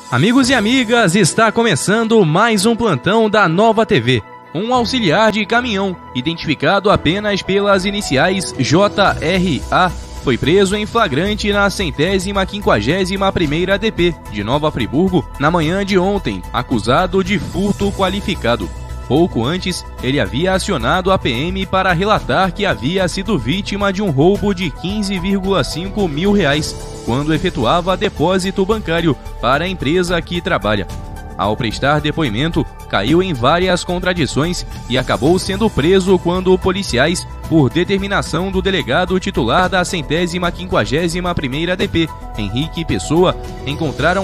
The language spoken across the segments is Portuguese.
Amigos e amigas, está começando mais um plantão da Nova TV. Um auxiliar de caminhão, identificado apenas pelas iniciais JRA, foi preso em flagrante na 151ª DP de Nova Friburgo na manhã de ontem, acusado de furto qualificado. Pouco antes, ele havia acionado a PM para relatar que havia sido vítima de um roubo de R$15,5 mil, quando efetuava depósito bancário para a empresa que trabalha. Ao prestar depoimento, caiu em várias contradições e acabou sendo preso quando policiais, por determinação do delegado titular da 151ª DP, Henrique Pessoa, encontraram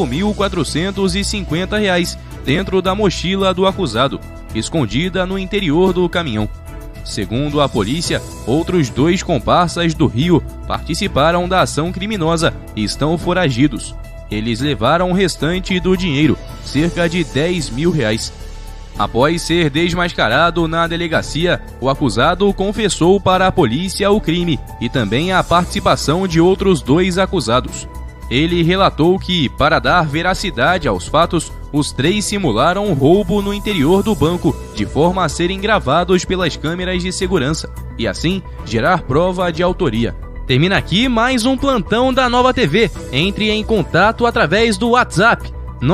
R$5.450 dentro da mochila do acusado, escondida no interior do caminhão. Segundo a polícia, outros 2 comparsas do Rio participaram da ação criminosa e estão foragidos. Eles levaram o restante do dinheiro, cerca de R$10 mil. Após ser desmascarado na delegacia, o acusado confessou para a polícia o crime e também a participação de outros 2 acusados. Ele relatou que, para dar veracidade aos fatos, os 3 simularam um roubo no interior do banco, de forma a serem gravados pelas câmeras de segurança e, assim, gerar prova de autoria. Termina aqui mais um plantão da Nova TV. Entre em contato através do WhatsApp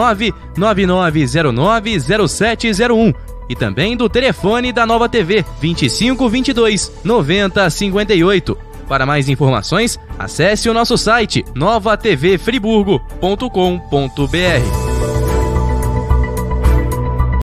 999090701 e também do telefone da Nova TV 2522 9058. Para mais informações, acesse o nosso site novatvfriburgo.com.br.